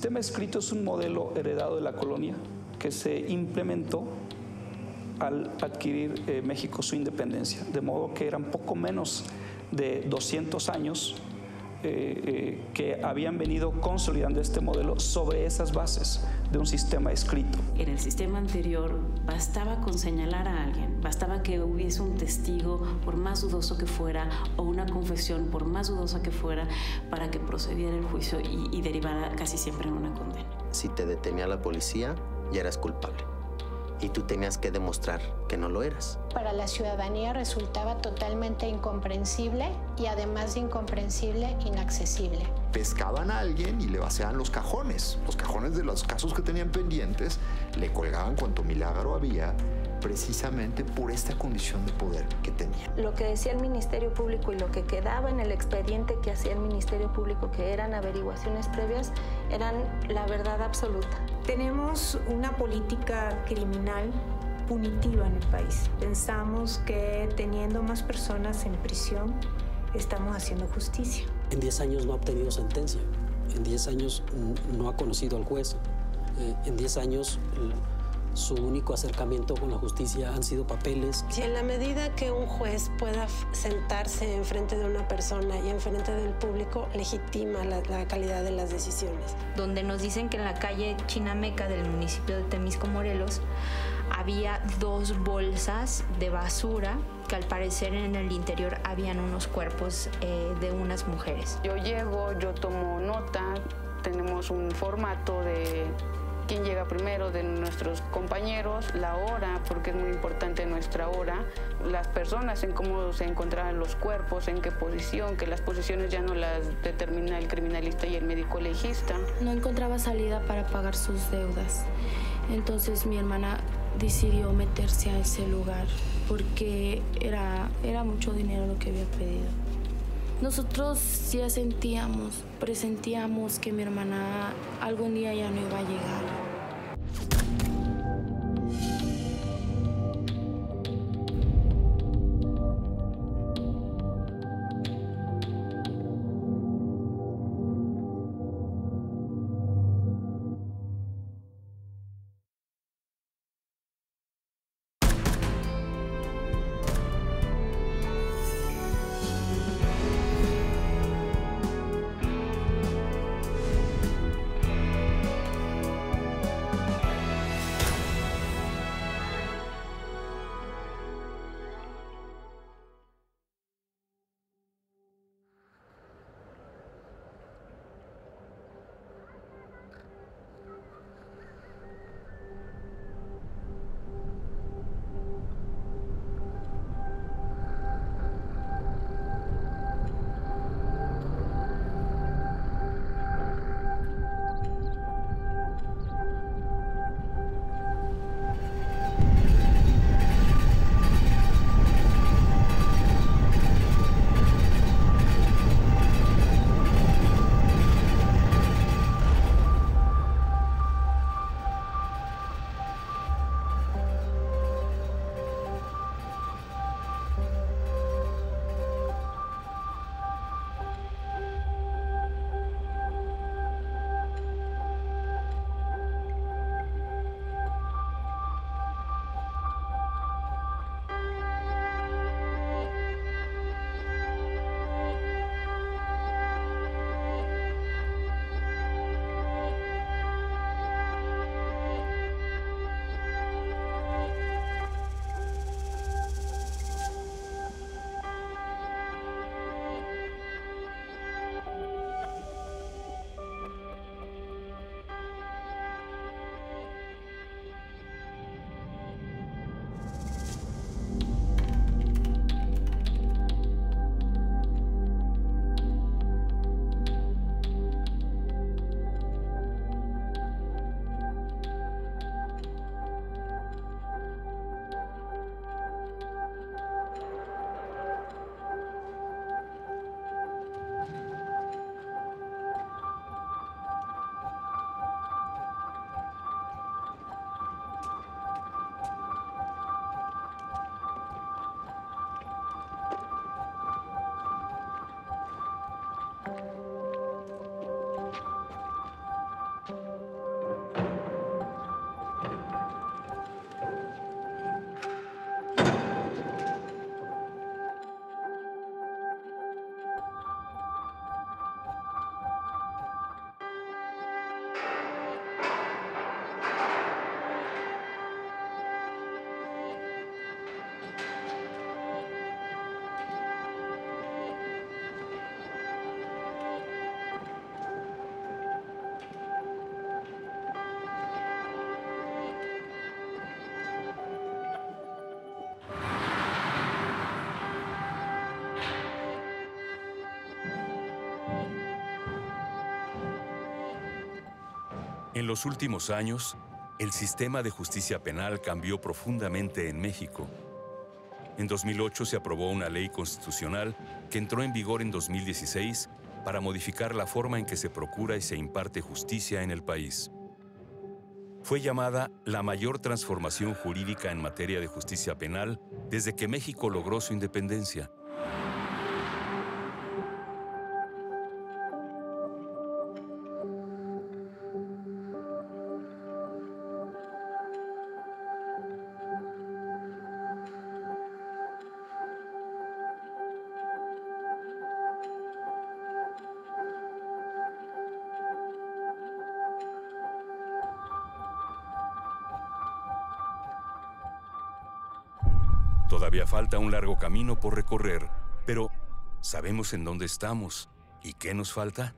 sistema escrito es un modelo heredado de la colonia que se implementó al adquirir México su independencia, de modo que eran poco menos de 200 años que habían venido consolidando este modelo sobre esas bases de un sistema escrito. En el sistema anterior bastaba con señalar a alguien, bastaba que hubiese un testigo, por más dudoso que fuera, o una confesión, por más dudosa que fuera, para que procediera el juicio y derivara casi siempre en una condena. Si te detenía la policía, ya eras culpable. Y tú tenías que demostrar que no lo eras. Para la ciudadanía resultaba totalmente incomprensible y además de incomprensible, inaccesible. Pescaban a alguien y le vaciaban los cajones de los casos que tenían pendientes, le colgaban cuanto milagro había, precisamente por esta condición de poder que tenía. Lo que decía el Ministerio Público y lo que quedaba en el expediente que hacía el Ministerio Público, que eran averiguaciones previas, eran la verdad absoluta. Tenemos una política criminal punitiva en el país. Pensamos que teniendo más personas en prisión estamos haciendo justicia. En 10 años no ha obtenido sentencia, en 10 años no ha conocido al juez, en 10 años su único acercamiento con la justicia han sido papeles. Si en la medida que un juez pueda sentarse enfrente de una persona y enfrente del público, legitima la calidad de las decisiones. Donde nos dicen que en la calle Chinameca del municipio de Temisco, Morelos, había 2 bolsas de basura que al parecer en el interior habían unos cuerpos de unas mujeres. Yo llego, yo tomo nota, tenemos un formato de quién llega primero de nuestros compañeros, la hora, porque es muy importante nuestra hora, las personas, en cómo se encontraban los cuerpos, en qué posición, que las posiciones ya no las determina el criminalista y el médico legista. No encontraba salida para pagar sus deudas, entonces mi hermana decidió meterse a ese lugar porque era mucho dinero lo que había pedido. Nosotros ya presentíamos que mi hermana algún día ya no iba a llegar. Thank you. En los últimos años, el sistema de justicia penal cambió profundamente en México. En 2008 se aprobó una ley constitucional que entró en vigor en 2016 para modificar la forma en que se procura y se imparte justicia en el país. Fue llamada la mayor transformación jurídica en materia de justicia penal desde que México logró su independencia. Todavía falta un largo camino por recorrer, pero ¿sabemos en dónde estamos y qué nos falta?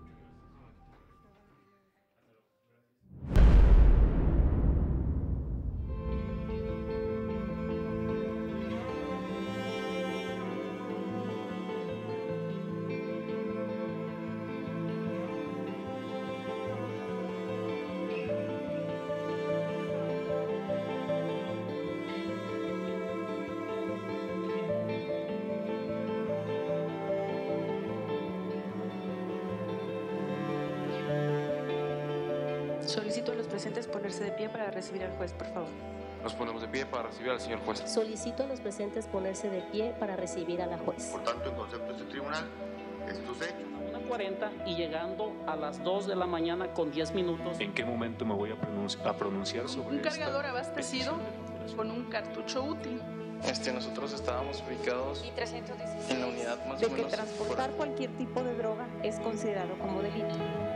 Solicito a los presentes ponerse de pie para recibir al juez, por favor. Nos ponemos de pie para recibir al señor juez. Solicito a los presentes ponerse de pie para recibir a la juez. Por tanto, en concepto de este tribunal, estos hechos. 1:40 y llegando a las 2 de la mañana con 10 minutos. ¿En qué momento me voy a pronunciar sobre un cargador abastecido con un cartucho útil? Nosotros estábamos ubicados en la unidad más o menos. De que transportar cualquier tipo de droga es considerado como delito.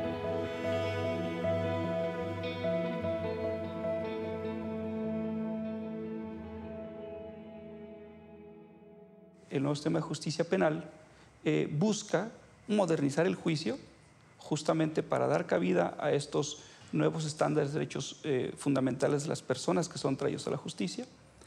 El nuevo sistema de justicia penal busca modernizar el juicio justamente para dar cabida a estos nuevos estándares de derechos fundamentales de las personas que son traídos a la justicia,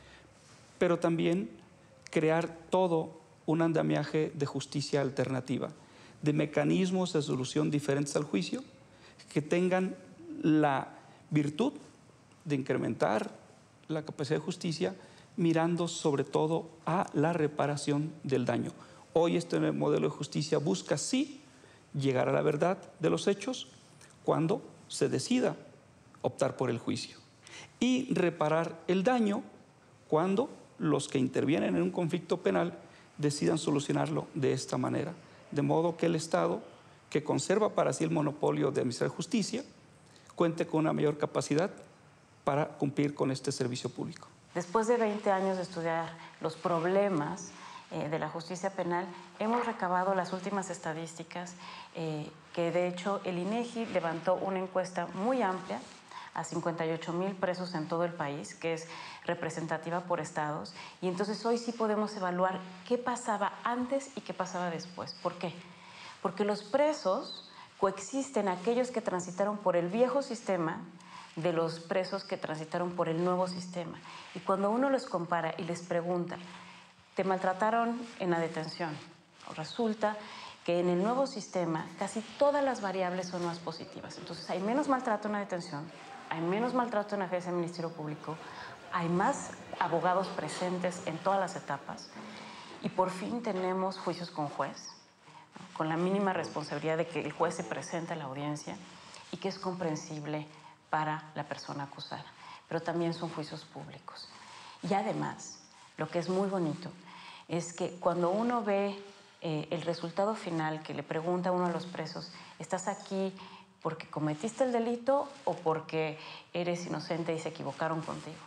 pero también crear todo un andamiaje de justicia alternativa, de mecanismos de solución diferentes al juicio que tengan la virtud de incrementar la capacidad de justicia, mirando sobre todo a la reparación del daño. Hoy este modelo de justicia busca sí llegar a la verdad de los hechos cuando se decida optar por el juicio y reparar el daño cuando los que intervienen en un conflicto penal decidan solucionarlo de esta manera, de modo que el Estado, que conserva para sí el monopolio de administrar justicia, cuente con una mayor capacidad para cumplir con este servicio público. Después de 20 años de estudiar los problemas de la justicia penal, hemos recabado las últimas estadísticas que de hecho el INEGI levantó una encuesta muy amplia a 58,000 presos en todo el país, que es representativa por estados, y entonces hoy sí podemos evaluar qué pasaba antes y qué pasaba después. ¿Por qué? Porque los presos coexisten aquellos que transitaron por el viejo sistema de los presos que transitaron por el nuevo sistema. Y cuando uno los compara y les pregunta, ¿te maltrataron en la detención? Resulta que en el nuevo sistema casi todas las variables son más positivas. Entonces hay menos maltrato en la detención, hay menos maltrato en la agencia del Ministerio Público, hay más abogados presentes en todas las etapas y por fin tenemos juicios con juez, ¿no? Con la mínima responsabilidad de que el juez se presente a la audiencia y que es comprensible para la persona acusada, pero también son juicios públicos. Y además, lo que es muy bonito es que cuando uno ve el resultado final, que le pregunta a uno a los presos, ¿estás aquí porque cometiste el delito o porque eres inocente y se equivocaron contigo?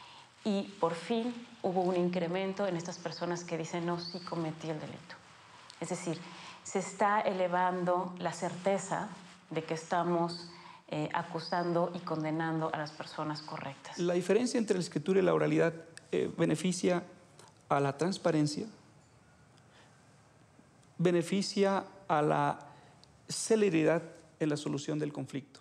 Y por fin hubo un incremento en estas personas que dicen, no, sí cometí el delito. Es decir, se está elevando la certeza de que estamos acusando y condenando a las personas correctas. La diferencia entre la escritura y la oralidad beneficia a la transparencia, beneficia a la celeridad en la solución del conflicto.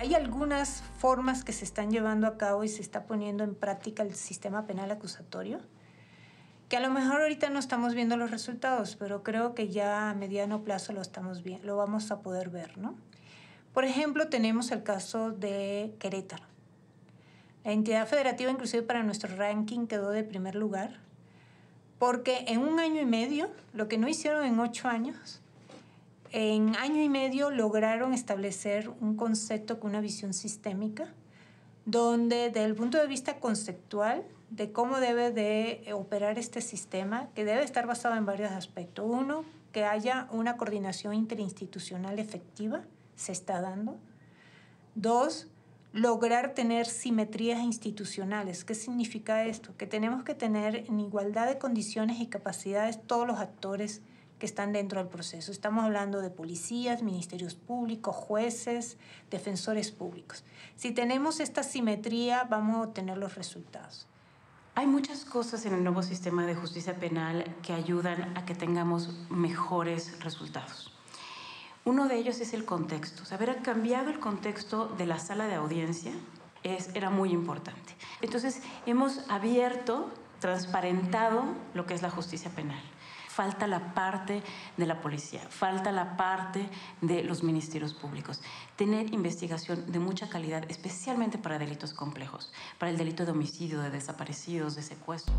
hay algunas formas que se están llevando a cabo y se está poniendo en práctica el sistema penal acusatorio, que a lo mejor ahorita no estamos viendo los resultados, pero creo que ya a mediano plazo lo vamos a poder ver, ¿no? Por ejemplo, tenemos el caso de Querétaro. La entidad federativa, inclusive para nuestro ranking, quedó de primer lugar, porque en 1 año y medio, lo que no hicieron en 8 años, en año y medio lograron establecer un concepto con una visión sistémica, donde desde el punto de vista conceptual, de cómo debe de operar este sistema, que debe estar basado en varios aspectos. Uno, que haya una coordinación interinstitucional efectiva, se está dando. 2, lograr tener simetrías institucionales. ¿Qué significa esto? Que tenemos que tener en igualdad de condiciones y capacidades todos los actores que están dentro del proceso. Estamos hablando de policías, ministerios públicos, jueces, defensores públicos. Si tenemos esta simetría, vamos a obtener los resultados. Hay muchas cosas en el nuevo sistema de justicia penal que ayudan a que tengamos mejores resultados. Uno de ellos es el contexto. Haber cambiado el contexto de la sala de audiencia era muy importante. Entonces, hemos abierto, transparentado lo que es la justicia penal. Falta la parte de la policía, falta la parte de los ministerios públicos. Tener investigación de mucha calidad, especialmente para delitos complejos, para el delito de homicidio, de desaparecidos, de secuestro.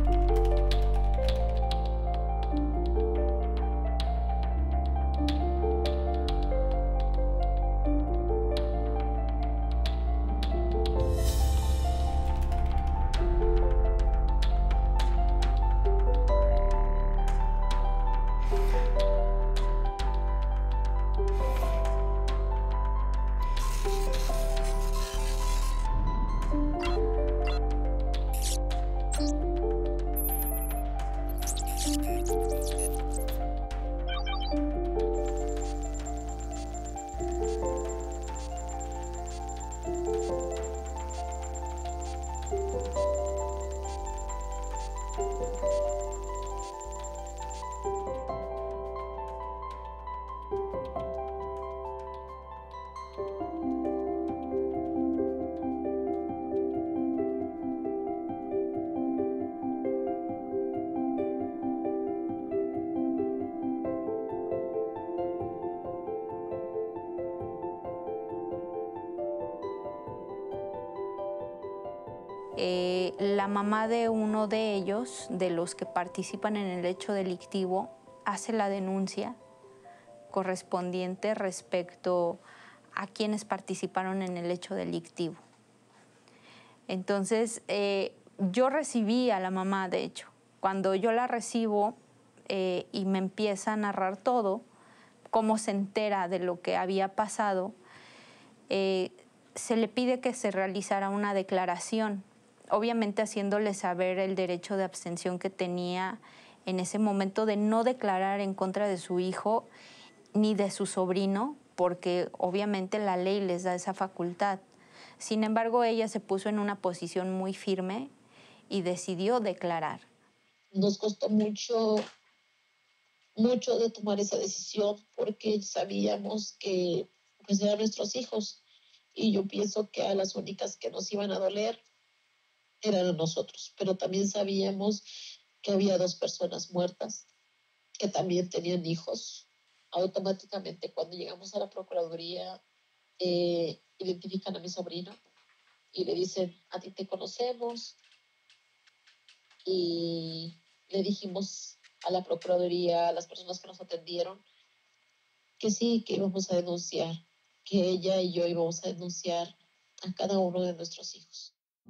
La mamá de uno de ellos, de los que participan en el hecho delictivo, hace la denuncia correspondiente respecto a quienes participaron en el hecho delictivo. Entonces, yo recibí a la mamá, de hecho. Cuando yo la recibo y me empieza a narrar todo, cómo se entera de lo que había pasado, se le pide que se realizara una declaración, obviamente haciéndole saber el derecho de abstención que tenía en ese momento de no declarar en contra de su hijo ni de su sobrino, porque obviamente la ley les da esa facultad. Sin embargo, ella se puso en una posición muy firme y decidió declarar. Nos costó mucho de tomar esa decisión porque sabíamos que pues, eran nuestros hijos y yo pienso que a las únicas que nos iban a doler eran a nosotros, pero también sabíamos que había 2 personas muertas que también tenían hijos. Automáticamente cuando llegamos a la Procuraduría identifican a mi sobrino y le dicen, a ti te conocemos, y le dijimos a la Procuraduría, a las personas que nos atendieron, que sí, que íbamos a denunciar, que ella y yo íbamos a denunciar a cada uno de nuestros hijos.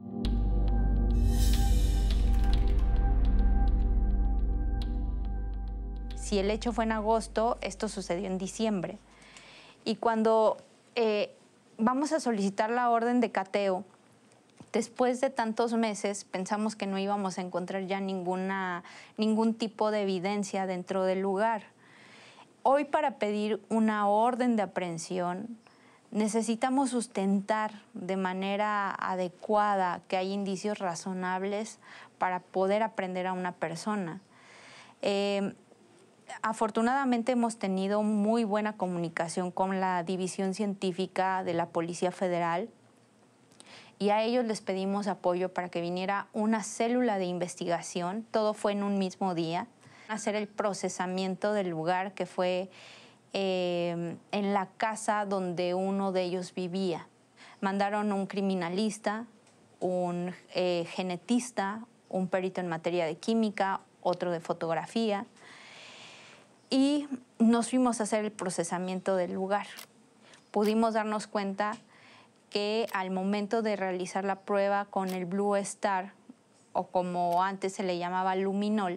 Si el hecho fue en agosto, esto sucedió en diciembre. Y cuando vamos a solicitar la orden de cateo, después de tantos meses pensamos que no íbamos a encontrar ya ningún tipo de evidencia dentro del lugar. Hoy, para pedir una orden de aprehensión, necesitamos sustentar de manera adecuada que hay indicios razonables para poder apreender a una persona. Afortunadamente hemos tenido muy buena comunicación con la División Científica de la Policía Federal y a ellos les pedimos apoyo para que viniera una célula de investigación. Todo fue en un mismo día. Hacer el procesamiento del lugar que fue en la casa donde uno de ellos vivía. Mandaron un criminalista, un genetista, un perito en materia de química, otro de fotografía, y nos fuimos a hacer el procesamiento del lugar. Pudimos darnos cuenta que al momento de realizar la prueba con el Blue Star, o como antes se le llamaba luminol,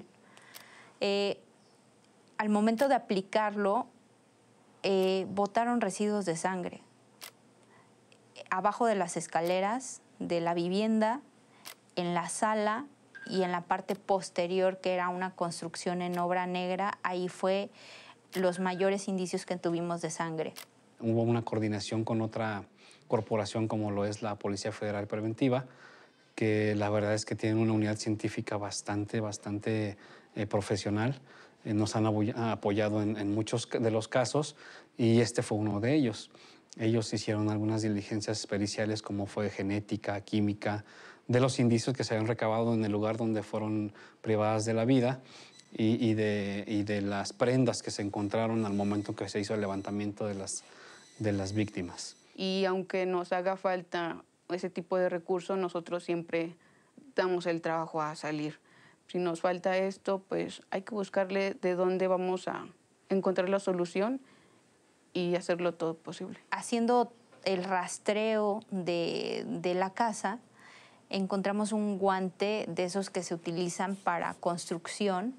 al momento de aplicarlo, botaron residuos de sangre abajo de las escaleras de la vivienda, en la sala y en la parte posterior, que era una construcción en obra negra. Ahí fue los mayores indicios que tuvimos de sangre. Hubo una coordinación con otra corporación como lo es la Policía Federal Preventiva, que la verdad es que tienen una unidad científica bastante profesional. Nos han apoyado en muchos de los casos y este fue uno de ellos. Ellos hicieron algunas diligencias periciales como fue genética, química, de los indicios que se habían recabado en el lugar donde fueron privadas de la vida y de las prendas que se encontraron al momento que se hizo el levantamiento de las víctimas. Y aunque nos haga falta ese tipo de recursos, nosotros siempre damos el trabajo a salir. Si nos falta esto, pues hay que buscarle de dónde vamos a encontrar la solución y hacerlo todo posible. Haciendo el rastreo de la casa, encontramos un guante de esos que se utilizan para construcción,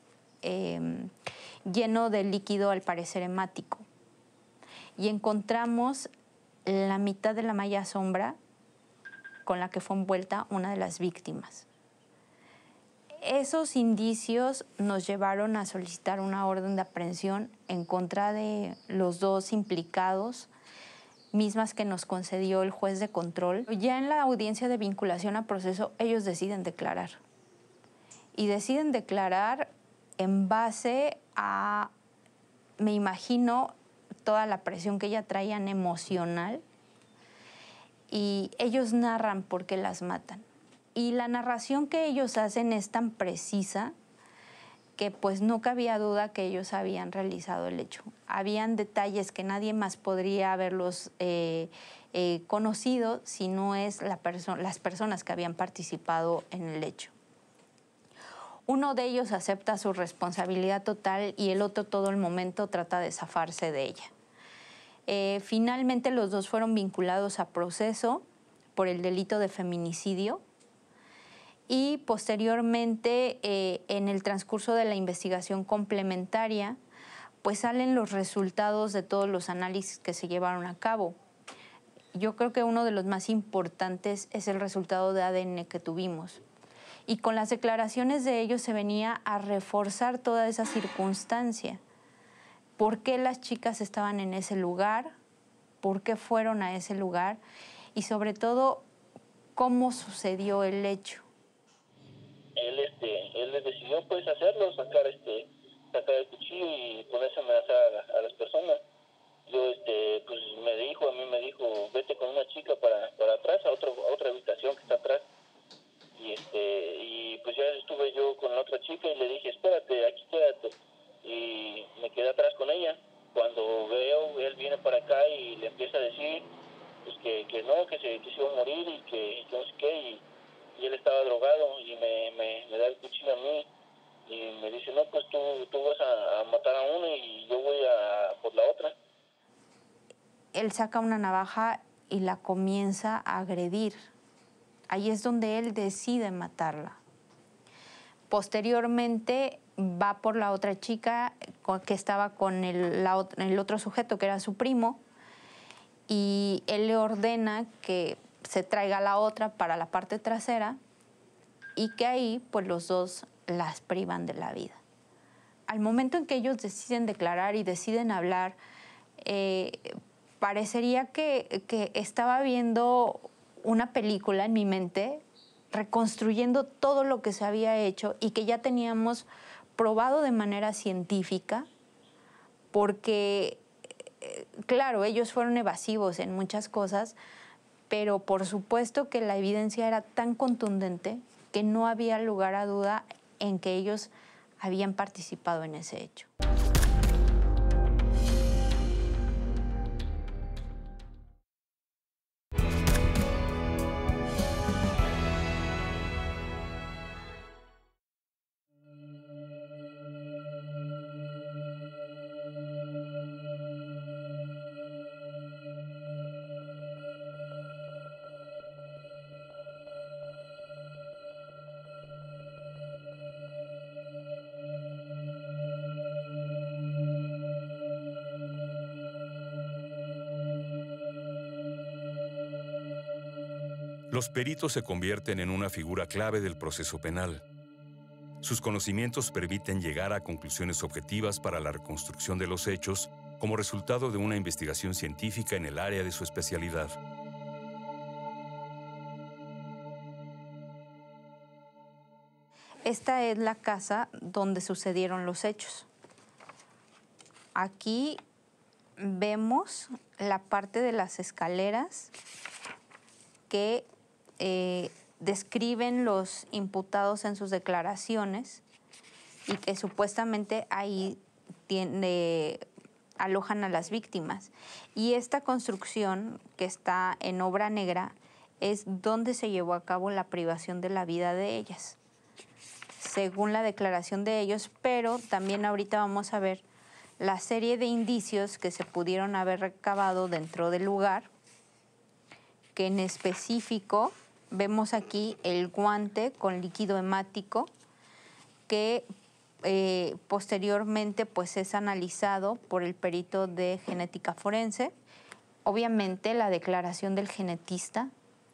lleno de líquido al parecer hemático. Y encontramos la mitad de la malla sombra con la que fue envuelta una de las víctimas. Esos indicios nos llevaron a solicitar una orden de aprehensión en contra de los dos implicados, mismas que nos concedió el juez de control. Ya en la audiencia de vinculación a proceso, ellos deciden declarar. Y deciden declarar en base a, me imagino, toda la presión que ya traían emocional, y ellos narran por qué las matan. Y la narración que ellos hacen es tan precisa que pues no cabía duda que ellos habían realizado el hecho. Habían detalles que nadie más podría haberlos conocido si no es las personas que habían participado en el hecho. Uno de ellos acepta su responsabilidad total y el otro todo el momento trata de zafarse de ella. Finalmente los dos fueron vinculados a proceso por el delito de feminicidio y posteriormente en el transcurso de la investigación complementaria pues salen los resultados de todos los análisis que se llevaron a cabo. Yo creo que uno de los más importantes es el resultado de ADN que tuvimos. Y con las declaraciones de ellos se venía a reforzar toda esa circunstancia. ¿Por qué las chicas estaban en ese lugar? ¿Por qué fueron a ese lugar? Y sobre todo, ¿cómo sucedió el hecho? Él decidió pues hacerlo, sacar el cuchillo y ponerse a amenazar a las personas. Yo pues a mí me dijo, vete con una chica para atrás, a otra habitación que está atrás. Y pues ya estuve yo con la otra chica y le dije, espérate, aquí quédate. Y me quedé atrás con ella. Cuando veo, él viene para acá y le empieza a decir pues que no, que se iba a morir y que no sé qué. Y él estaba drogado y me da el cuchillo a mí y me dice, no, pues tú vas a matar a uno y yo voy a por la otra. Él saca una navaja y la comienza a agredir. Ahí es donde él decide matarla. Posteriormente va por la otra chica que estaba con el otro sujeto, que era su primo, y él le ordena que se traiga a la otra para la parte trasera y que ahí pues los dos las privan de la vida. Al momento en que ellos deciden declarar y deciden hablar, parecería que estaba viendo una película en mi mente, reconstruyendo todo lo que se había hecho y que ya teníamos probado de manera científica, porque, claro, ellos fueron evasivos en muchas cosas, pero por supuesto que la evidencia era tan contundente que no había lugar a duda en que ellos habían participado en ese hecho. Los peritos se convierten en una figura clave del proceso penal. Sus conocimientos permiten llegar a conclusiones objetivas para la reconstrucción de los hechos como resultado de una investigación científica en el área de su especialidad. Esta es la casa donde sucedieron los hechos. Aquí vemos la parte de las escaleras que describen los imputados en sus declaraciones y que supuestamente ahí alojan a las víctimas. Y esta construcción que está en obra negra es donde se llevó a cabo la privación de la vida de ellas, según la declaración de ellos, pero también ahorita vamos a ver la serie de indicios que se pudieron haber recabado dentro del lugar, que en específico vemos aquí el guante con líquido hemático que posteriormente pues es analizado por el perito de genética forense. Obviamente la declaración del genetista,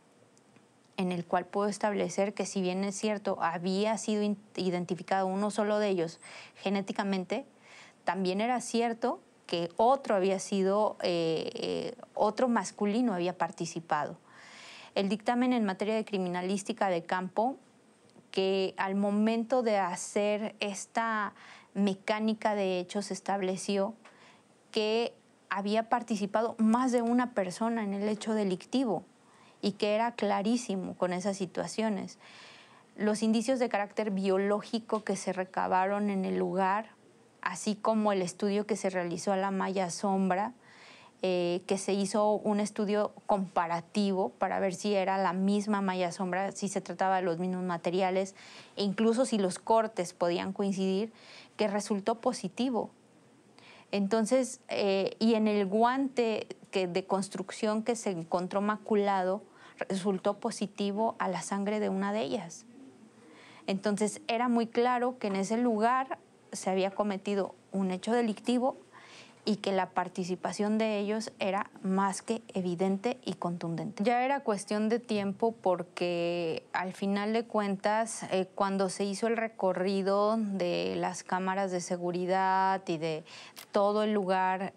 en el cual puedo establecer que si bien es cierto había sido identificado uno solo de ellos genéticamente, también era cierto que otro había sido, otro masculino había participado. El dictamen en materia de criminalística de campo, que al momento de hacer esta mecánica de hechos estableció que había participado más de una persona en el hecho delictivo y que era clarísimo con esas situaciones. Los indicios de carácter biológico que se recabaron en el lugar, así como el estudio que se realizó a la malla sombra, que se hizo un estudio comparativo para ver si era la misma malla sombra, si se trataba de los mismos materiales, e incluso si los cortes podían coincidir, que resultó positivo. Entonces, y en el guante de construcción que se encontró maculado, resultó positivo a la sangre de una de ellas. Entonces, era muy claro que en ese lugar se había cometido un hecho delictivo y que la participación de ellos era más que evidente y contundente. Ya era cuestión de tiempo porque al final de cuentas, cuando se hizo el recorrido de las cámaras de seguridad y de todo el lugar,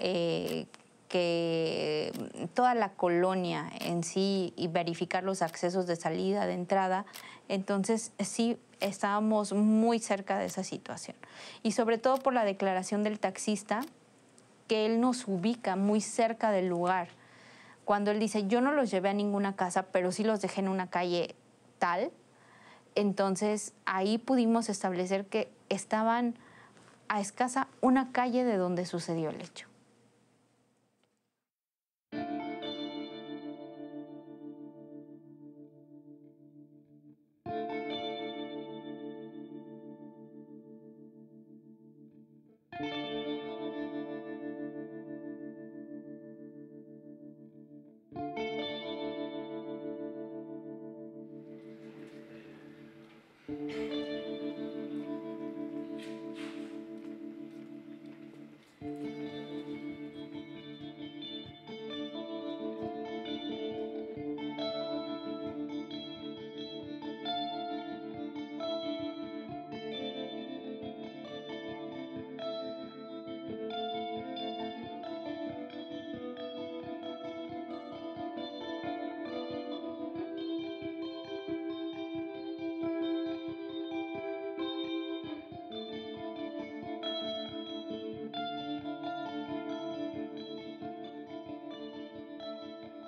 que toda la colonia en sí, y verificar los accesos de salida, de entrada, entonces sí estábamos muy cerca de esa situación. Y sobre todo por la declaración del taxista, que él nos ubica muy cerca del lugar. Cuando él dice, yo no los llevé a ninguna casa, pero sí los dejé en una calle tal, entonces ahí pudimos establecer que estaban a escasa una calle de donde sucedió el hecho.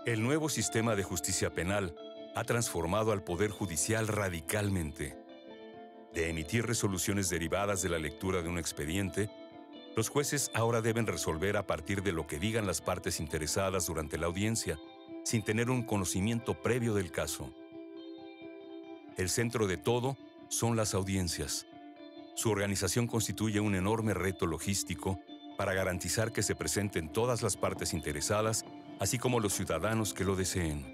El nuevo sistema de justicia penal ha transformado al Poder Judicial radicalmente. De emitir resoluciones derivadas de la lectura de un expediente, los jueces ahora deben resolver a partir de lo que digan las partes interesadas durante la audiencia, sin tener un conocimiento previo del caso. El centro de todo son las audiencias. Su organización constituye un enorme reto logístico para garantizar que se presenten todas las partes interesadas, así como los ciudadanos que lo deseen.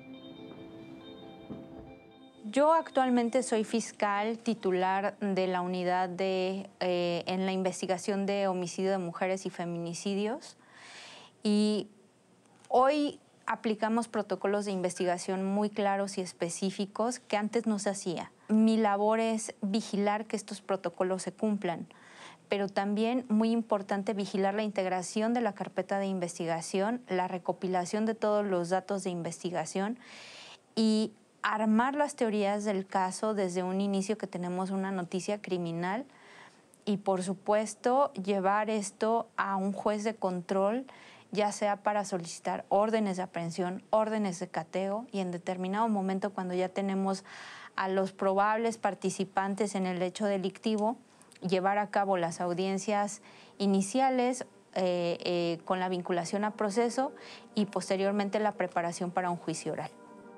Yo actualmente soy fiscal titular de la unidad en la investigación de homicidio de mujeres y feminicidios, y hoy aplicamos protocolos de investigación muy claros y específicos que antes no se hacía. Mi labor es vigilar que estos protocolos se cumplan, pero también muy importante vigilar la integración de la carpeta de investigación, la recopilación de todos los datos de investigación y armar las teorías del caso desde un inicio que tenemos una noticia criminal y, por supuesto, llevar esto a un juez de control, ya sea para solicitar órdenes de aprehensión, órdenes de cateo, y en determinado momento, cuando ya tenemos a los probables participantes en el hecho delictivo, llevar a cabo las audiencias iniciales con la vinculación a proceso y posteriormente la preparación para un juicio oral.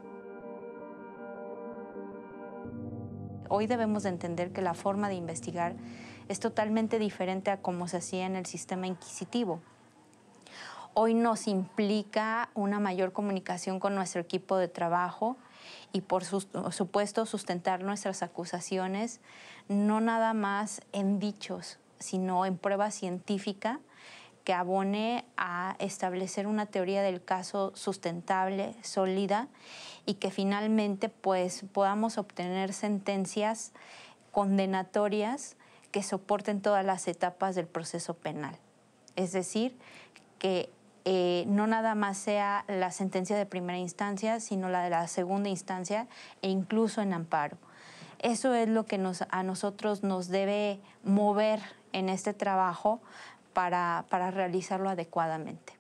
Hoy debemos de entender que la forma de investigar es totalmente diferente a cómo se hacía en el sistema inquisitivo. Hoy nos implica una mayor comunicación con nuestro equipo de trabajo y, por supuesto, sustentar nuestras acusaciones no nada más en dichos, sino en prueba científica que abone a establecer una teoría del caso sustentable, sólida, y que finalmente pues, podamos obtener sentencias condenatorias que soporten todas las etapas del proceso penal. Es decir, que no nada más sea la sentencia de primera instancia, sino la de la segunda instancia e incluso en amparo. Eso es lo que a nosotros nos debe mover en este trabajo para realizarlo adecuadamente.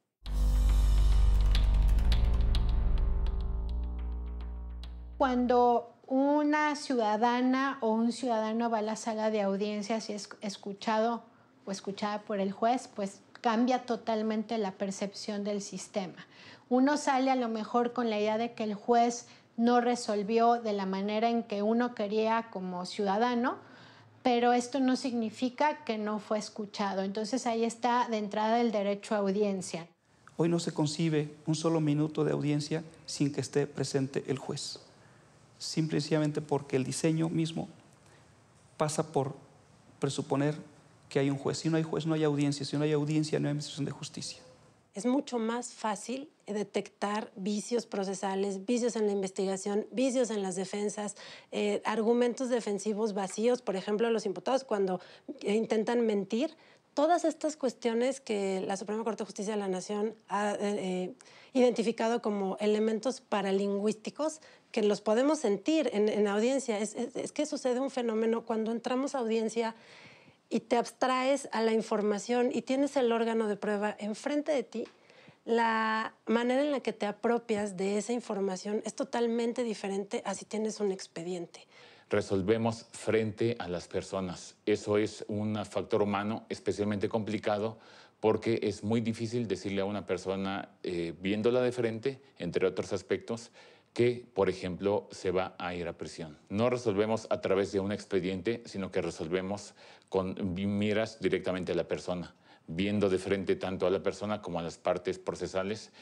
Cuando una ciudadana o un ciudadano va a la sala de audiencias y es escuchado o escuchada por el juez, pues cambia totalmente la percepción del sistema. Uno sale a lo mejor con la idea de que el juez no resolvió de la manera en que uno quería como ciudadano, pero esto no significa que no fue escuchado. Entonces ahí está de entrada el derecho a audiencia. Hoy no se concibe un solo minuto de audiencia sin que esté presente el juez, simplemente porque el diseño mismo pasa por presuponer que hay un juez. Si no hay juez, no hay audiencia. Si no hay audiencia, no hay administración de justicia. Es mucho más fácil detectar vicios procesales, vicios en la investigación, vicios en las defensas, argumentos defensivos vacíos, por ejemplo, los imputados cuando intentan mentir. Todas estas cuestiones que la Suprema Corte de Justicia de la Nación ha identificado como elementos paralingüísticos que los podemos sentir en audiencia. Es que sucede un fenómeno cuando entramos a audiencia y te abstraes a la información y tienes el órgano de prueba enfrente de ti, la manera en la que te apropias de esa información es totalmente diferente a si tienes un expediente. Resolvemos frente a las personas. Eso es un factor humano especialmente complicado porque es muy difícil decirle a una persona, viéndola de frente, entre otros aspectos, que, por ejemplo, se va a ir a prisión. No resolvemos a través de un expediente, sino que resolvemos con miras directamente a la persona, viendo de frente tanto a la persona como a las partes procesales.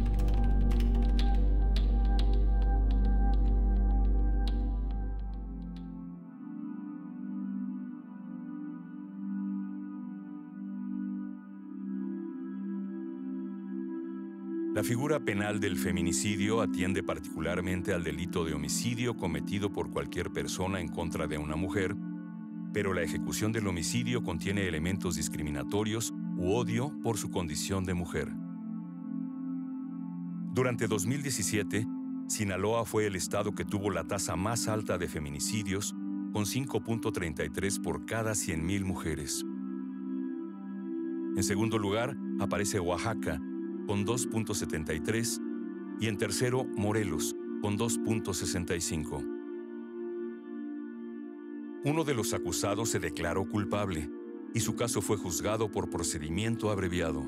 La figura penal del feminicidio atiende particularmente al delito de homicidio cometido por cualquier persona en contra de una mujer, pero la ejecución del homicidio contiene elementos discriminatorios u odio por su condición de mujer. Durante 2017, Sinaloa fue el estado que tuvo la tasa más alta de feminicidios, con 5.33 por cada 100,000 mujeres. En segundo lugar, aparece Oaxaca, con 2.73, Y en tercero, Morelos, con 2.65. Uno de los acusados se declaró culpable y su caso fue juzgado por procedimiento abreviado.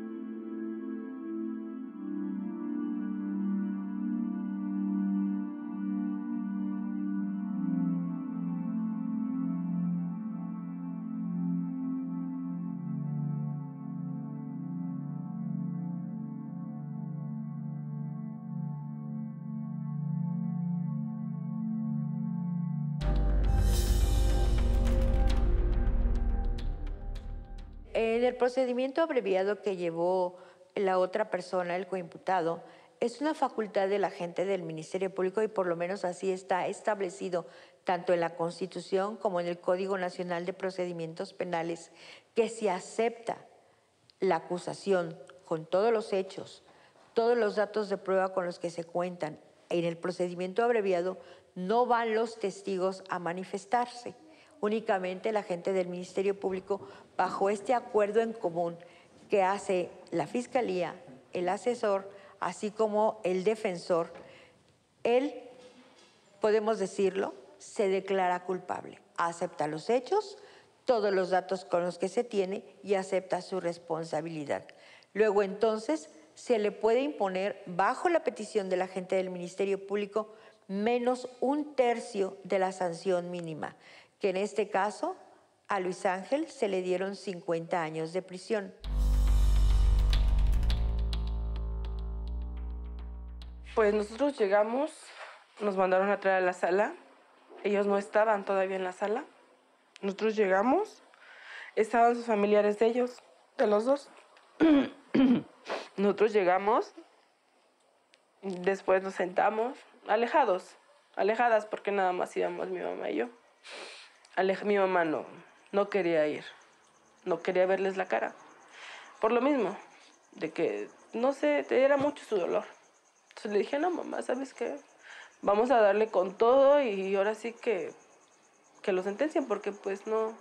En el procedimiento abreviado que llevó la otra persona, el coimputado, es una facultad del agente del Ministerio Público y por lo menos así está establecido tanto en la Constitución como en el Código Nacional de Procedimientos Penales, que si acepta la acusación con todos los hechos, todos los datos de prueba con los que se cuentan, en el procedimiento abreviado no van los testigos a manifestarse. Únicamente la gente del Ministerio Público, bajo este acuerdo en común que hace la Fiscalía, el asesor, así como el defensor, él, podemos decirlo, se declara culpable, acepta los hechos, todos los datos con los que se tiene y acepta su responsabilidad. Luego entonces se le puede imponer, bajo la petición de la gente del Ministerio Público, menos 1/3 de la sanción mínima, que en este caso a Luis Ángel se le dieron 50 años de prisión. Pues nosotros llegamos, nos mandaron a traer a la sala, ellos no estaban todavía en la sala. Nosotros llegamos, estaban sus familiares de ellos, de los dos. Nosotros llegamos, después nos sentamos, alejadas porque nada más íbamos mi mamá y yo. Mi mamá no quería ir, no quería verles la cara, por lo mismo, de que, no sé, era mucho su dolor. Entonces le dije, no mamá, ¿sabes qué? Vamos a darle con todo y ahora sí que lo sentencien, porque pues no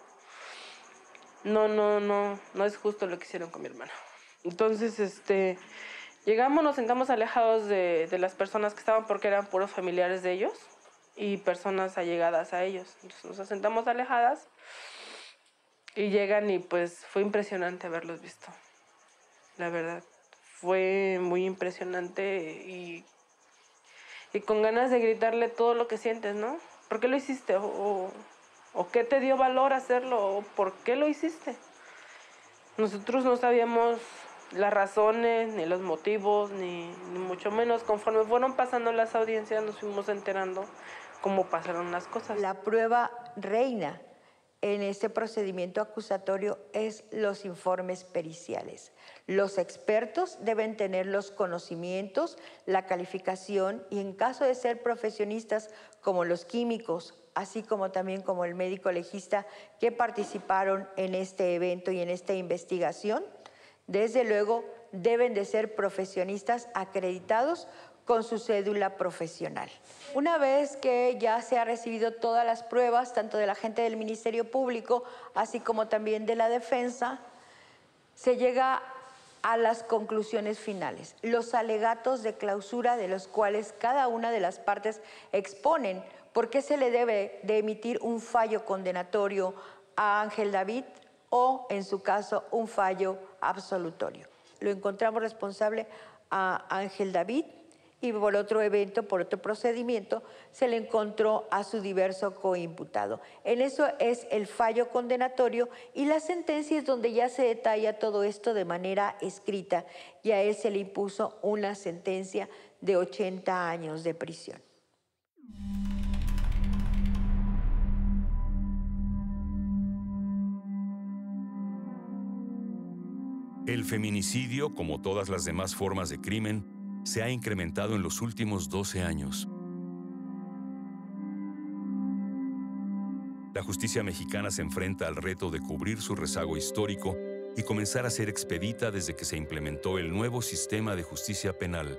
es justo lo que hicieron con mi hermano. Entonces, llegamos, nos sentamos alejados de las personas que estaban, porque eran puros familiares de ellos y personas allegadas a ellos. Entonces nos sentamos alejadas y llegan y pues fue impresionante haberlos visto. La verdad, fue muy impresionante y con ganas de gritarle todo lo que sientes, ¿no? ¿Por qué lo hiciste? ¿O qué te dio valor hacerlo? ¿O por qué lo hiciste? Nosotros no sabíamos las razones, ni los motivos, ni mucho menos. Conforme fueron pasando las audiencias, nos fuimos enterando cómo pasaron las cosas. La prueba reina en este procedimiento acusatorio es los informes periciales. Los expertos deben tener los conocimientos, la calificación y en caso de ser profesionistas como los químicos, así como también como el médico legista que participaron en este evento y en esta investigación, desde luego deben de ser profesionistas acreditados con su cédula profesional. Una vez que ya se ha recibido todas las pruebas, tanto de la gente del Ministerio Público, así como también de la defensa, se llega a las conclusiones finales, los alegatos de clausura de los cuales cada una de las partes exponen por qué se le debe de emitir un fallo condenatorio a Ángel David o, en su caso, un fallo absolutorio. Lo encontramos responsable a Ángel David y por otro evento, por otro procedimiento, se le encontró a su diverso coimputado. En eso es el fallo condenatorio y la sentencia es donde ya se detalla todo esto de manera escrita y a él se le impuso una sentencia de 80 años de prisión. El feminicidio, como todas las demás formas de crimen, se ha incrementado en los últimos 12 años. La justicia mexicana se enfrenta al reto de cubrir su rezago histórico y comenzar a ser expedita desde que se implementó el nuevo sistema de justicia penal.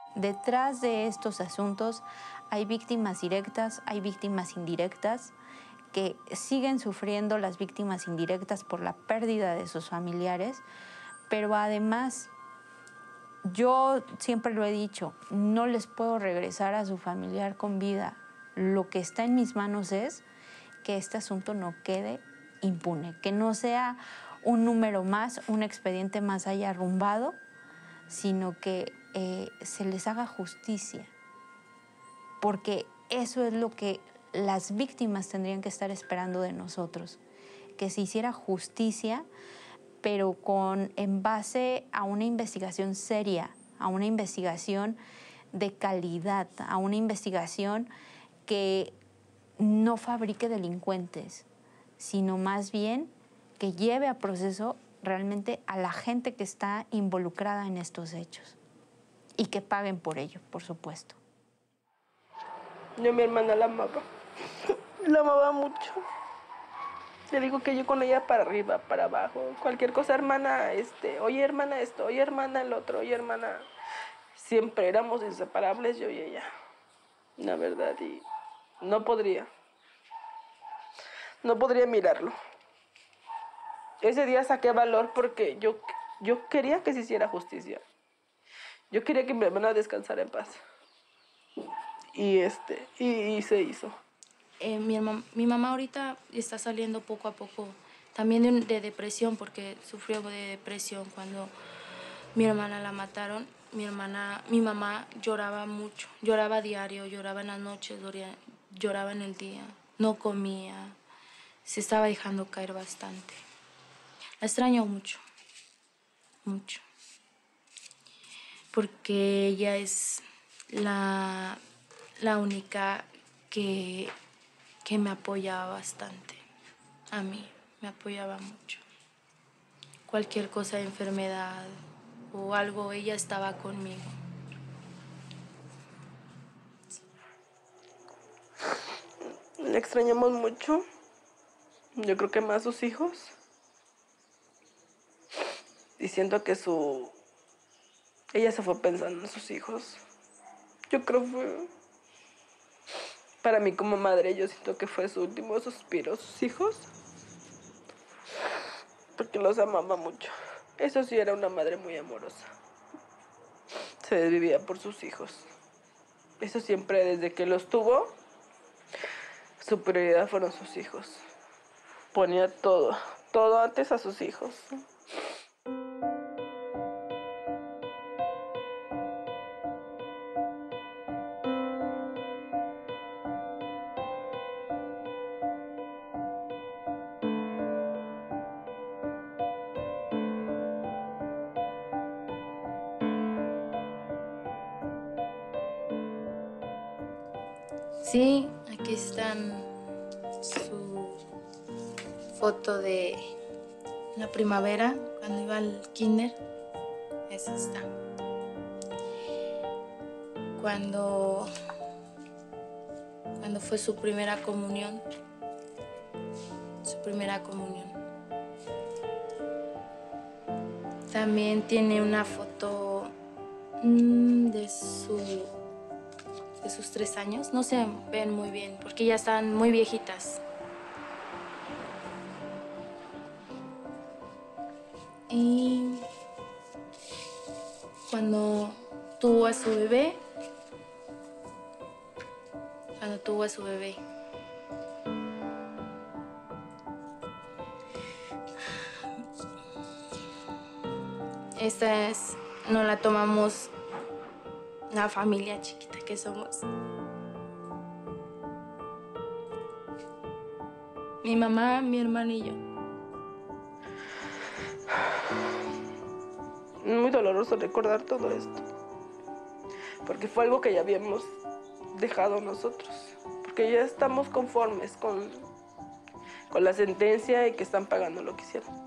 Detrás de estos asuntos hay víctimas directas, hay víctimas indirectas, que siguen sufriendo las víctimas indirectas por la pérdida de sus familiares, pero además, yo siempre lo he dicho, no les puedo regresar a su familiar con vida. Lo que está en mis manos es que este asunto no quede impune, que no sea un número más, un expediente más allá arrumbado, sino que se les haga justicia, porque eso es lo que las víctimas tendrían que estar esperando de nosotros, que se hiciera justicia, pero en base a una investigación seria, a una investigación de calidad, a una investigación que no fabrique delincuentes, sino más bien que lleve a proceso realmente a la gente que está involucrada en estos hechos y que paguen por ello, por supuesto. Yo a mi hermana la amaba mucho. Le digo que yo con ella para arriba, para abajo, cualquier cosa, hermana, oye hermana esto, oye hermana el otro, oye hermana. Siempre éramos inseparables yo y ella, la verdad, y no podría mirarlo. Ese día saqué valor porque yo quería que se hiciera justicia. Yo quería que mi hermana descansara en paz. Y se hizo. Mi mamá ahorita está saliendo poco a poco también de depresión, porque sufrió de depresión cuando mi hermana la mataron. Mi mamá lloraba mucho, lloraba diario, lloraba en las noches, lloraba en el día, no comía, se estaba dejando caer bastante. La extraño mucho, mucho, porque ella es la única que me apoyaba bastante. A mí me apoyaba mucho. Cualquier cosa de enfermedad o algo, ella estaba conmigo. Le extrañamos mucho. Yo creo que más sus hijos. Y siento que ella se fue pensando en sus hijos. Yo creo que fue... Para mí como madre, yo siento que fue su último suspiro, sus hijos. Porque los amaba mucho. Eso sí, era una madre muy amorosa. Se desvivía por sus hijos. Eso siempre, desde que los tuvo, su prioridad fueron sus hijos. Ponía todo antes a sus hijos. Sí, aquí están su foto de la primavera, cuando iba al kinder. Esa está. Cuando fue su primera comunión. Su primera comunión. También tiene una foto de sus 3 años. No se ven muy bien porque ya están muy viejitas. Y cuando tuvo a su bebé, esta nos la tomamos la familia chiquita que somos. Mi mamá, mi hermana y yo. Muy doloroso recordar todo esto. Porque fue algo que ya habíamos dejado nosotros. Porque ya estamos conformes con la sentencia y que están pagando lo que hicieron.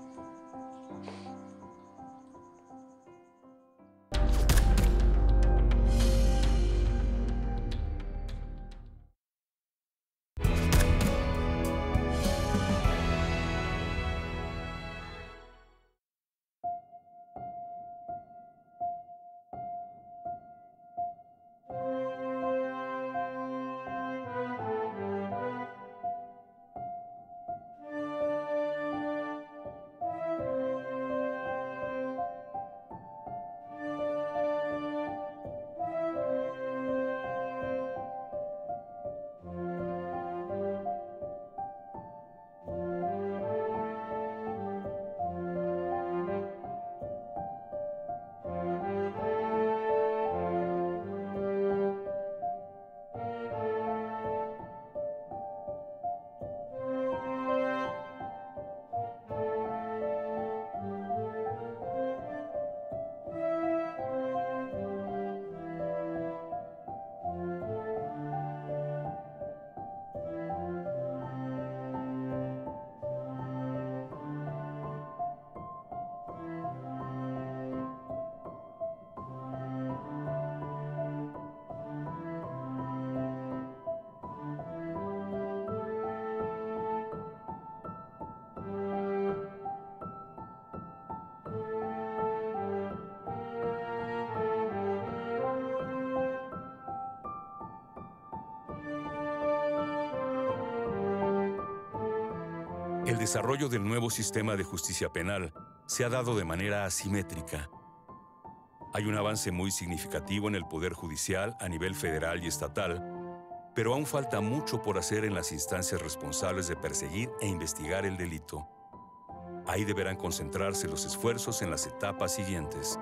El desarrollo del nuevo sistema de justicia penal se ha dado de manera asimétrica. Hay un avance muy significativo en el Poder Judicial a nivel federal y estatal, pero aún falta mucho por hacer en las instancias responsables de perseguir e investigar el delito. Ahí deberán concentrarse los esfuerzos en las etapas siguientes.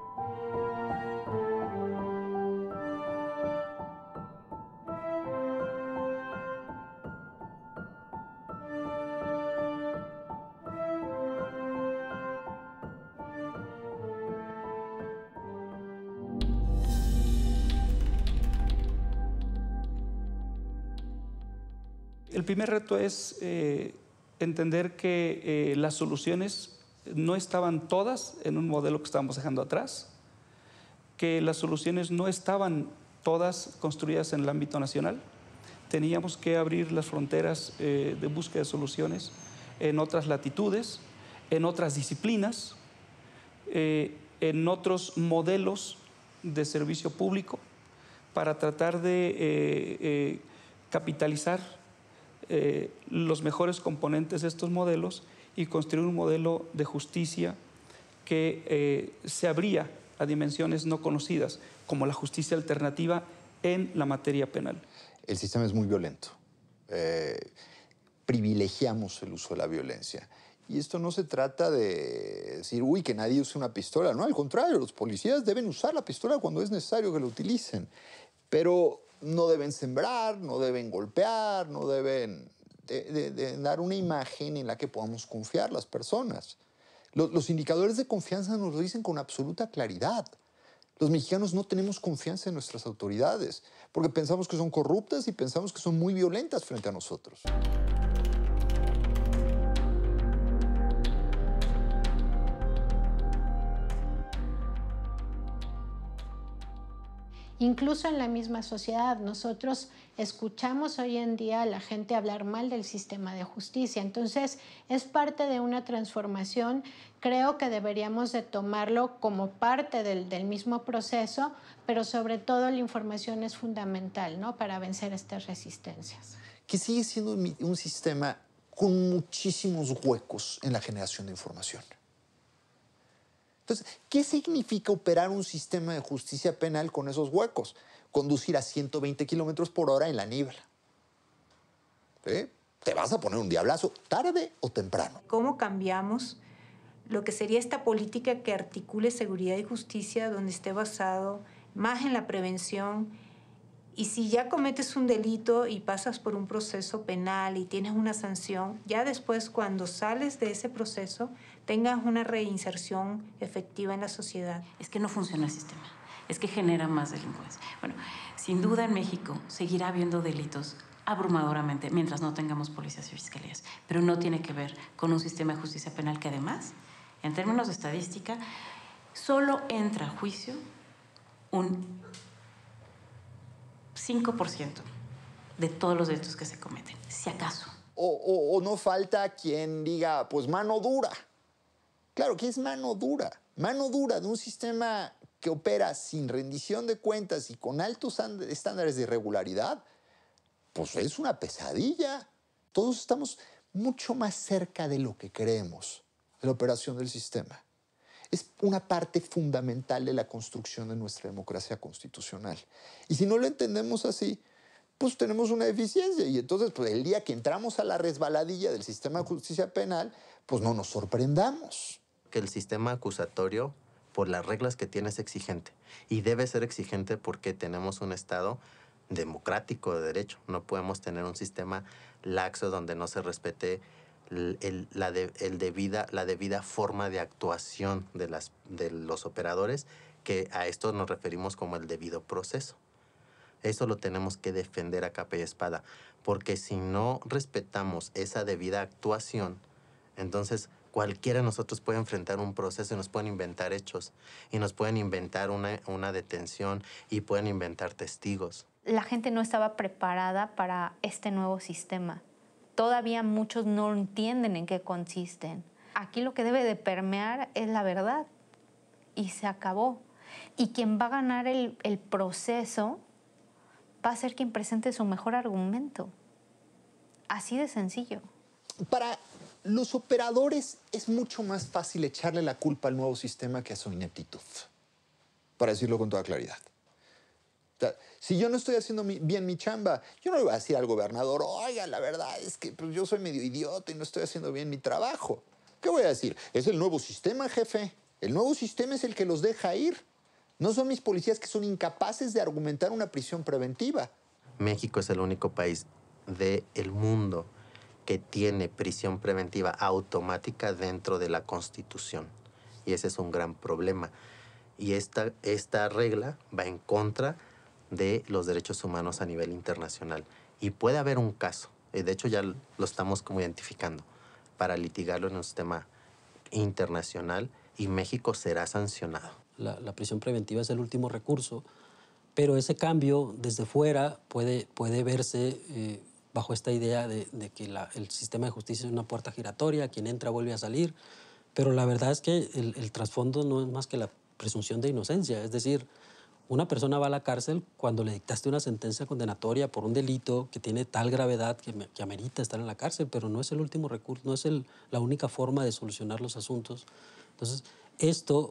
El primer reto es entender que las soluciones no estaban todas en un modelo que estábamos dejando atrás, que las soluciones no estaban todas construidas en el ámbito nacional. Teníamos que abrir las fronteras de búsqueda de soluciones en otras latitudes, en otras disciplinas, en otros modelos de servicio público para tratar de capitalizar los mejores componentes de estos modelos y construir un modelo de justicia que se abría a dimensiones no conocidas, como la justicia alternativa en la materia penal. El sistema es muy violento. Privilegiamos el uso de la violencia. Y esto no se trata de decir, uy, que nadie use una pistola. No, al contrario, los policías deben usar la pistola cuando es necesario que la utilicen. Pero no deben sembrar, no deben golpear, no deben de dar una imagen en la que podamos confiar las personas. Los indicadores de confianza nos lo dicen con absoluta claridad. Los mexicanos no tenemos confianza en nuestras autoridades porque pensamos que son corruptas y pensamos que son muy violentas frente a nosotros. Incluso en la misma sociedad, nosotros escuchamos hoy en día a la gente hablar mal del sistema de justicia. Entonces, es parte de una transformación. Creo que deberíamos de tomarlo como parte del mismo proceso, pero sobre todo la información es fundamental, ¿no?, para vencer estas resistencias. Que sigue siendo un sistema con muchísimos huecos en la generación de información. Entonces, ¿qué significa operar un sistema de justicia penal con esos huecos? Conducir a 120 kilómetros por hora en la niebla. ¿Sí? Te vas a poner un diablazo tarde o temprano. ¿Cómo cambiamos lo que sería esta política que articule seguridad y justicia, donde esté basado más en la prevención? Y si ya cometes un delito y pasas por un proceso penal y tienes una sanción, ya después, cuando sales de ese proceso, tengas una reinserción efectiva en la sociedad. Es que no funciona el sistema, es que genera más delincuencia. Bueno, sin duda en México seguirá habiendo delitos abrumadoramente mientras no tengamos policías y fiscalías, pero no tiene que ver con un sistema de justicia penal que además, en términos de estadística, solo entra a juicio un 5% de todos los delitos que se cometen, si acaso. O no falta quien diga, pues mano dura. Claro, ¿qué es mano dura? Mano dura de un sistema que opera sin rendición de cuentas y con altos estándares de irregularidad, pues es una pesadilla. Todos estamos mucho más cerca de lo que creemos de la operación del sistema. Es una parte fundamental de la construcción de nuestra democracia constitucional. Y si no lo entendemos así, pues tenemos una deficiencia. Y entonces, pues, el día que entramos a la resbaladilla del sistema de justicia penal, pues no nos sorprendamos. Que el sistema acusatorio, por las reglas que tiene, es exigente. Y debe ser exigente porque tenemos un Estado democrático de derecho. No podemos tener un sistema laxo donde no se respete la debida forma de actuación de los operadores, que a esto nos referimos como el debido proceso. Eso lo tenemos que defender a capa y espada, porque si no respetamos esa debida actuación, entonces cualquiera de nosotros puede enfrentar un proceso y nos pueden inventar hechos, y nos pueden inventar una detención, y pueden inventar testigos. La gente no estaba preparada para este nuevo sistema. Todavía muchos no entienden en qué consisten. Aquí lo que debe de permear es la verdad. Y se acabó. Y quien va a ganar el proceso va a ser quien presente su mejor argumento. Así de sencillo. Para los operadores es mucho más fácil echarle la culpa al nuevo sistema que a su ineptitud, para decirlo con toda claridad. O sea, si yo no estoy haciendo bien mi chamba, yo no le voy a decir al gobernador, oiga, la verdad es que pues, yo soy medio idiota y no estoy haciendo bien mi trabajo. ¿Qué voy a decir? Es el nuevo sistema, jefe. El nuevo sistema es el que los deja ir. No son mis policías que son incapaces de argumentar una prisión preventiva. México es el único país del mundo que tiene prisión preventiva automática dentro de la Constitución. Y ese es un gran problema. Y esta regla va en contra de los derechos humanos a nivel internacional. Y puede haber un caso, de hecho ya lo estamos como identificando, para litigarlo en un sistema internacional y México será sancionado. La prisión preventiva es el último recurso, pero ese cambio desde fuera puede verse bajo esta idea de que el sistema de justicia es una puerta giratoria, quien entra vuelve a salir, pero la verdad es que el trasfondo no es más que la presunción de inocencia, es decir, una persona va a la cárcel cuando le dictaste una sentencia condenatoria por un delito que tiene tal gravedad que amerita estar en la cárcel, pero no es el último recurso, no es la única forma de solucionar los asuntos. Entonces, esto,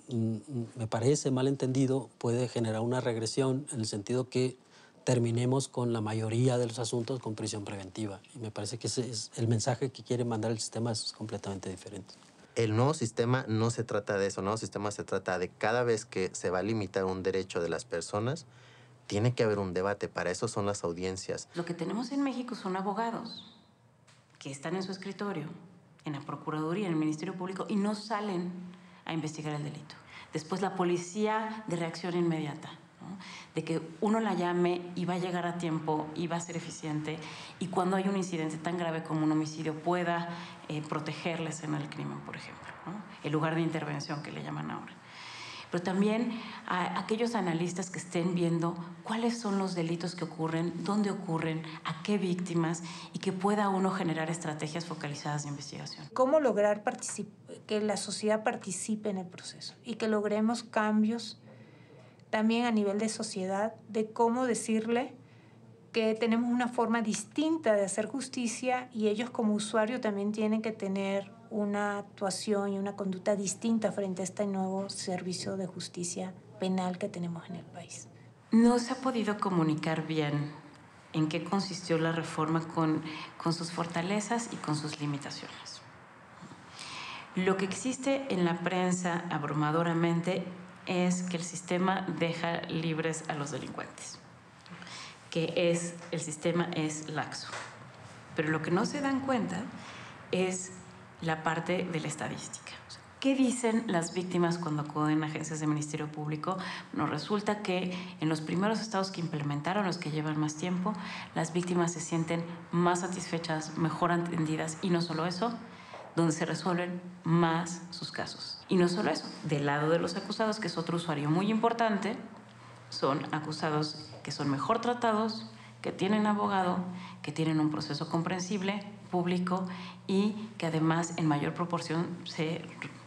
me parece mal entendido, puede generar una regresión en el sentido que terminemos con la mayoría de los asuntos con prisión preventiva. Y me parece que ese es el mensaje que quiere mandar el sistema, es completamente diferente. El nuevo sistema no se trata de eso, el nuevo sistema se trata de cada vez que se va a limitar un derecho de las personas, tiene que haber un debate, para eso son las audiencias. Lo que tenemos en México son abogados que están en su escritorio, en la Procuraduría, en el Ministerio Público, y no salen a investigar el delito. Después la policía de reacción inmediata, ¿no? De que uno la llame y va a llegar a tiempo y va a ser eficiente, y cuando hay un incidente tan grave como un homicidio pueda proteger la escena del crimen, por ejemplo, ¿no? El lugar de intervención que le llaman ahora. Pero también a aquellos analistas que estén viendo cuáles son los delitos que ocurren, dónde ocurren, a qué víctimas, y que pueda uno generar estrategias focalizadas de investigación. ¿Cómo lograr que la sociedad participe en el proceso y que logremos cambios también a nivel de sociedad, de cómo decirle que tenemos una forma distinta de hacer justicia y ellos como usuarios también tienen que tener una actuación y una conducta distinta frente a este nuevo servicio de justicia penal que tenemos en el país? No se ha podido comunicar bien en qué consistió la reforma con sus fortalezas y con sus limitaciones. Lo que existe en la prensa abrumadoramente es que el sistema deja libres a los delincuentes, que el sistema es laxo. Pero lo que no se dan cuenta es la parte de la estadística. ¿Qué dicen las víctimas cuando acuden a agencias de Ministerio Público? Bueno, resulta que en los primeros estados que implementaron, los que llevan más tiempo, las víctimas se sienten más satisfechas, mejor atendidas, y no solo eso, donde se resuelven más sus casos. Y no solo eso, del lado de los acusados, que es otro usuario muy importante, son acusados que son mejor tratados, que tienen abogado, que tienen un proceso comprensible, público, y que además en mayor proporción se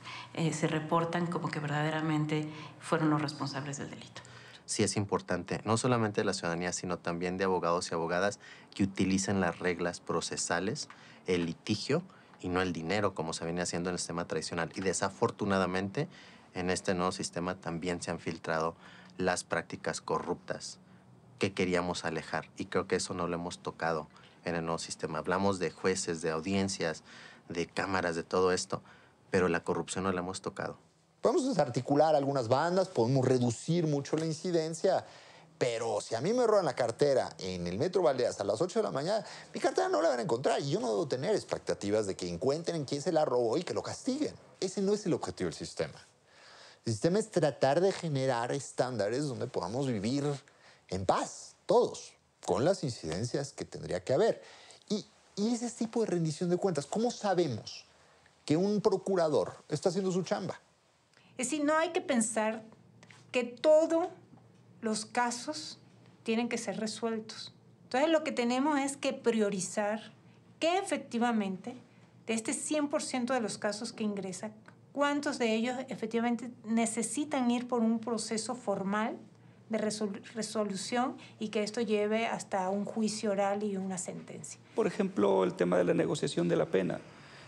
reportan como que verdaderamente fueron los responsables del delito. Sí es importante, no solamente de la ciudadanía, sino también de abogados y abogadas que utilicen las reglas procesales, el litigio y no el dinero, como se viene haciendo en el sistema tradicional. Y desafortunadamente, en este nuevo sistema también se han filtrado las prácticas corruptas que queríamos alejar. Y creo que eso no lo hemos tocado en el nuevo sistema. Hablamos de jueces, de audiencias, de cámaras, de todo esto, pero la corrupción no la hemos tocado. Podemos desarticular algunas bandas, podemos reducir mucho la incidencia, pero si a mí me roban la cartera en el Metro Valderas a las 8 de la mañana, mi cartera no la van a encontrar y yo no debo tener expectativas de que encuentren quién se la robó y que lo castiguen. Ese no es el objetivo del sistema. El sistema es tratar de generar estándares donde podamos vivir en paz, todos, con las incidencias que tendría que haber. Y ese tipo de rendición de cuentas, ¿cómo sabemos que un procurador está haciendo su chamba? Es decir, no hay que pensar que todos los casos tienen que ser resueltos. Entonces, lo que tenemos es que priorizar que efectivamente, de este 100% de los casos que ingresan, cuántos de ellos efectivamente necesitan ir por un proceso formal de resolución y que esto lleve hasta un juicio oral y una sentencia. Por ejemplo, el tema de la negociación de la pena.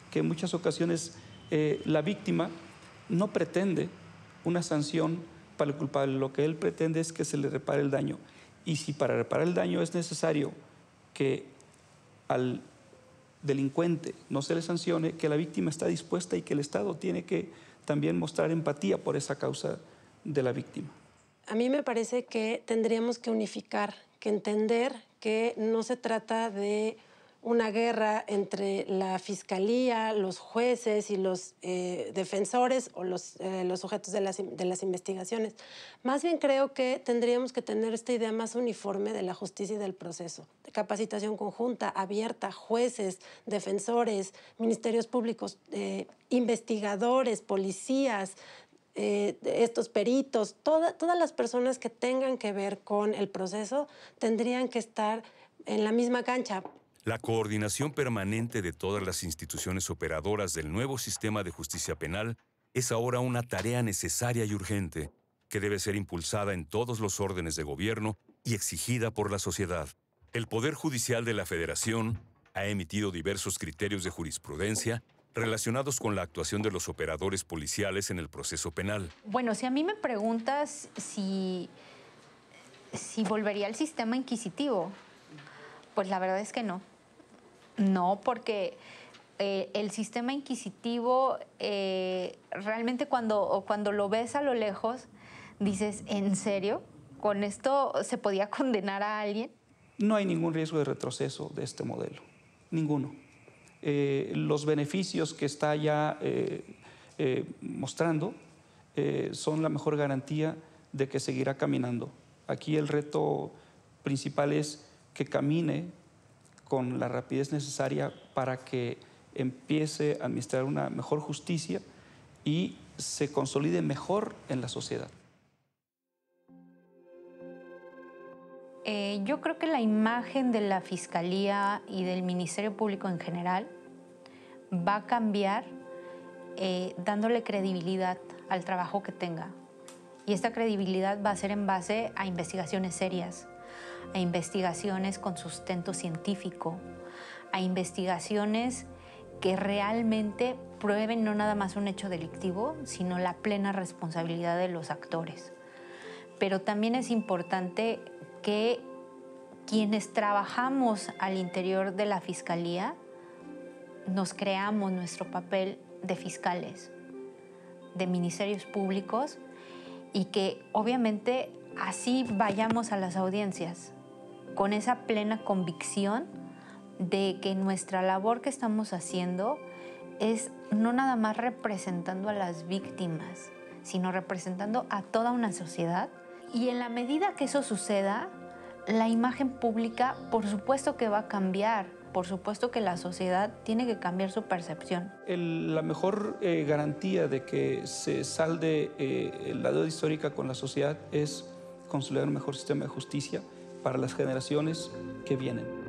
que en muchas ocasiones la víctima no pretende una sanción para el culpable, lo que él pretende es que se le repare el daño. Y si para reparar el daño es necesario que al delincuente no se le sancione, que la víctima está dispuesta y que el Estado tiene que también mostrar empatía por esa causa de la víctima. A mí me parece que tendríamos que unificar, que entender que no se trata de una guerra entre la fiscalía, los jueces y los defensores o los sujetos de las investigaciones. Más bien creo que tendríamos que tener esta idea más uniforme de la justicia y del proceso. De capacitación conjunta, abierta, jueces, defensores, ministerios públicos, investigadores, policías, estos peritos, todas las personas que tengan que ver con el proceso tendrían que estar en la misma cancha. La coordinación permanente de todas las instituciones operadoras del nuevo sistema de justicia penal es ahora una tarea necesaria y urgente que debe ser impulsada en todos los órdenes de gobierno y exigida por la sociedad. El Poder Judicial de la Federación ha emitido diversos criterios de jurisprudencia relacionados con la actuación de los operadores policiales en el proceso penal. Bueno, si a mí me preguntas si volvería al sistema inquisitivo, pues la verdad es que no. No, porque el sistema inquisitivo realmente cuando lo ves a lo lejos, dices, ¿en serio? ¿Con esto se podía condenar a alguien? No hay ningún riesgo de retroceso de este modelo, ninguno. Los beneficios que está ya mostrando son la mejor garantía de que seguirá caminando. Aquí el reto principal es que camine con la rapidez necesaria para que empiece a administrar una mejor justicia y se consolide mejor en la sociedad. Yo creo que la imagen de la Fiscalía y del Ministerio Público en general va a cambiar dándole credibilidad al trabajo que tenga. Y esta credibilidad va a ser en base a investigaciones serias, a investigaciones con sustento científico, a investigaciones que realmente prueben no nada más un hecho delictivo, sino la plena responsabilidad de los actores. Pero también es importante que quienes trabajamos al interior de la Fiscalía nos creamos nuestro papel de fiscales, de ministerios públicos, y que obviamente así vayamos a las audiencias con esa plena convicción de que nuestra labor que estamos haciendo es no nada más representando a las víctimas, sino representando a toda una sociedad. Y en la medida que eso suceda, la imagen pública por supuesto que va a cambiar, por supuesto que la sociedad tiene que cambiar su percepción. La mejor garantía de que se salde la deuda histórica con la sociedad es consolidar un mejor sistema de justicia para las generaciones que vienen.